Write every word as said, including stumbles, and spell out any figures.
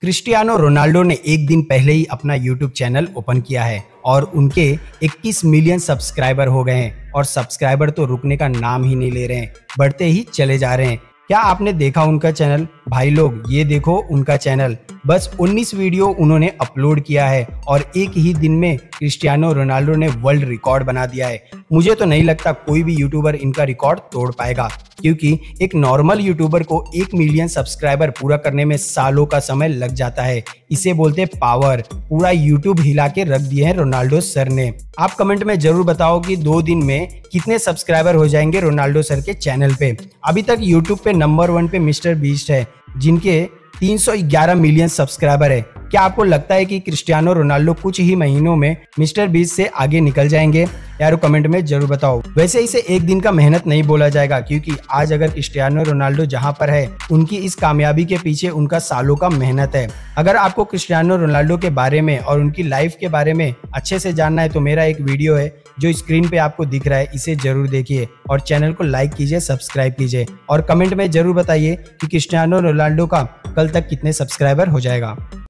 Cristiano Ronaldo ने एक दिन पहले ही अपना यूट्यूब चैनल ओपन किया है और उनके इक्कीस मिलियन सब्सक्राइबर हो गए हैं और सब्सक्राइबर तो रुकने का नाम ही नहीं ले रहे हैं, बढ़ते ही चले जा रहे हैं। क्या आपने देखा उनका चैनल? भाई लोग ये देखो उनका चैनल, बस उन्नीस वीडियो उन्होंने अपलोड किया है और एक ही दिन में क्रिस्टियानो रोनाल्डो ने वर्ल्ड रिकॉर्ड बना दिया है। मुझे तो नहीं लगता कोई भी यूट्यूबर इनका रिकॉर्ड तोड़ पाएगा, क्योंकि एक नॉर्मल यूट्यूबर को एक मिलियन सब्सक्राइबर पूरा करने में सालों का समय लग जाता है। इसे बोलते पावर। पूरा यूट्यूब हिला के रख दिए हैं रोनाल्डो सर ने। आप कमेंट में जरूर बताओ कि दो दिन में कितने सब्सक्राइबर हो जाएंगे रोनाल्डो सर के चैनल पे। अभी तक यूट्यूब पे नंबर वन पे मिस्टर बीस्ट है, जिनके तीन सौ ग्यारह मिलियन सब्सक्राइबर है। क्या आपको लगता है कि क्रिस्टियानो रोनाल्डो कुछ ही महीनों में मिस्टर बीस्ट से आगे निकल जाएंगे? यारो कमेंट में जरूर बताओ। वैसे इसे एक दिन का मेहनत नहीं बोला जाएगा, क्योंकि आज अगर क्रिस्टियानो रोनाल्डो जहां पर है, उनकी इस कामयाबी के पीछे उनका सालों का मेहनत है। अगर आपको क्रिस्टियानो रोनाल्डो के बारे में और उनकी लाइफ के बारे में अच्छे से जानना है तो मेरा एक वीडियो है जो स्क्रीन पे आपको दिख रहा है, इसे जरूर देखिए और चैनल को लाइक कीजिए, सब्सक्राइब कीजिए और कमेंट में जरूर बताइए कि क्रिस्टियानो रोनाल्डो का कल तक कितने सब्सक्राइबर हो जाएगा।